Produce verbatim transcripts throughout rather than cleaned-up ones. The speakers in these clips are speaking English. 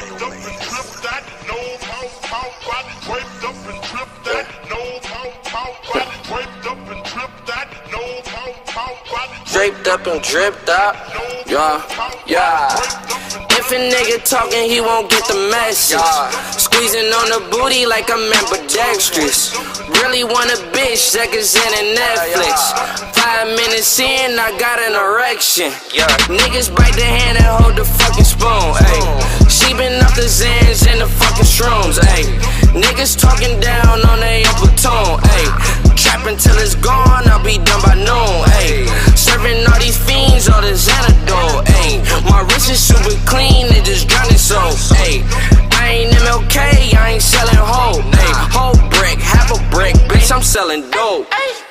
Draped up and dripped out, no mouth, mouth body. Draped up and dripped out, no mouth, mouth body. Draped up and dripped out, no mouth, mouth body. Draped up and dripped out, yeah, yeah. If a nigga talking, he won't get the message. Squeezing on the booty like I'm ambidextrous. Really want a bitch that can send a Netflix. Five minutes in, I got an erection. Niggas bite the hand and hold the fucking spoon. Ay. She been up the Zans and the fucking shrooms. Ay. Niggas talking down on they upper tone. Ay. Trapping till it's gone, I'll be done by noon. Ay. Serving all these fiends, all this antidote. Ay. My wrist is super clean, it just drowning so. Ay. I ain't M L K, I ain't selling hoe. Ay. Whole brick, half a brick, bitch, I'm selling dope.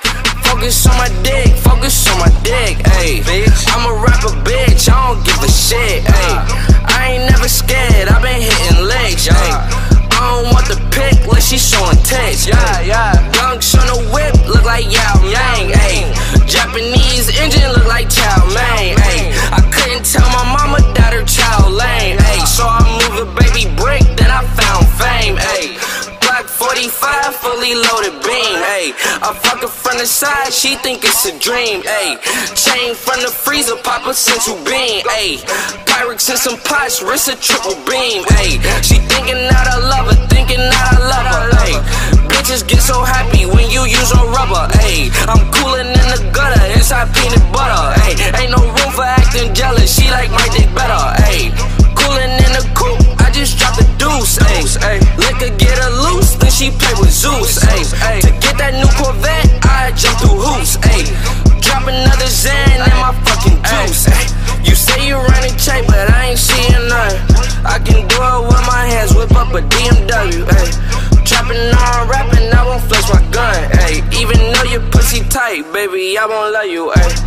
Focus on my dick, focus on my dick, ayy. I'm a rapper, bitch, I don't give a shit, ayy. I ain't never scared, I been hitting legs, ayy. I don't want the pic, like she showing tits, yeah, yeah. Dunks on the whip, look like Yao Ming, ayy. Japanese engine look like Chow Mein, ayy. I couldn't tell my mama that her child lame, ayy. So I moved a baby brick, then I found fame, ayy. Glock forty-five, fully loaded beam, ayy. I fuck her from the side, she think it's a dream, ayy. Chain from the freezer, pop a central beam, ayy. Pyrex and some pots, wrist a triple beam, ayy. She thinking that I love her, thinking that I love her, ayy. Bitches get so happy when you use on rubber, ayy. I'm coolin' in the gutter, inside peanut butter, ayy. Ain't no room for acting jealous, she like my dick better, ayy. Coolin' in the coupe, I just dropped the deuce, ayy. Liquor get her loose, then she play with Zeus, ayy. To get that new Corvette, I jump through hoops, ayy. Drop another Zan in my fucking juice, ayy. You say you running check, but I ain't seeing none. I can do it with my hands, whip up a D M W, ayy. Trapping on rapping, I won't flex my gun, ayy. Even though your pussy tight, baby, I won't love you, ayy.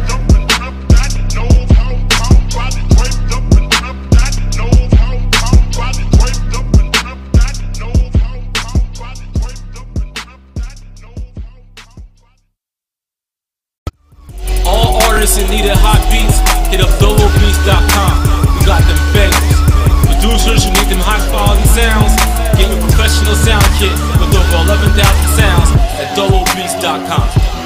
And needed hot beats, hit up dolo beats dot com. We got them bangers. Producers who need them high quality sounds, get your professional sound kit with over eleven thousand sounds at dolo beats dot com.